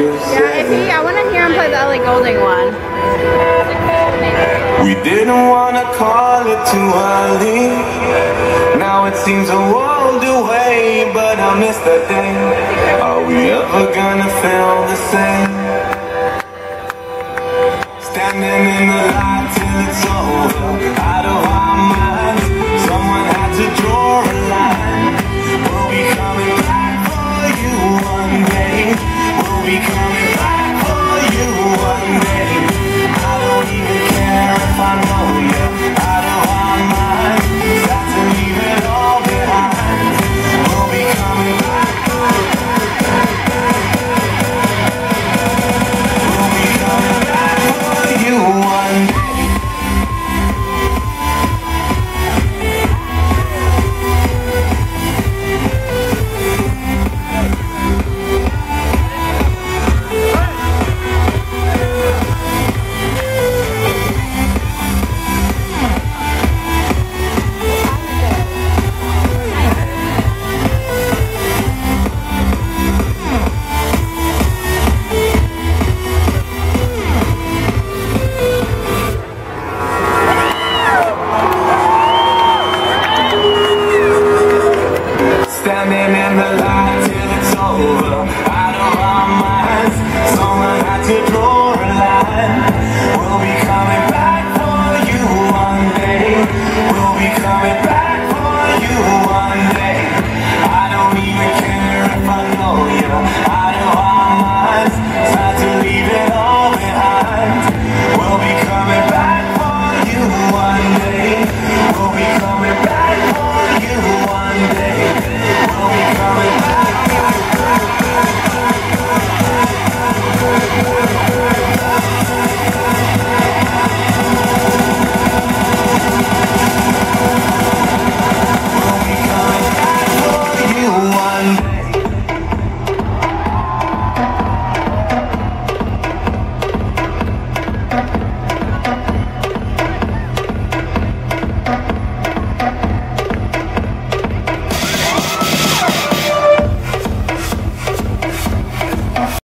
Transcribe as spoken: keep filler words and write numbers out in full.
Yeah, if he, I want to hear him play the Ellie Goulding one. We didn't want to call it too early. Now it seems a world away, but I miss that day. Are we ever gonna feel the same? Standing in the light till it's over, out of our minds.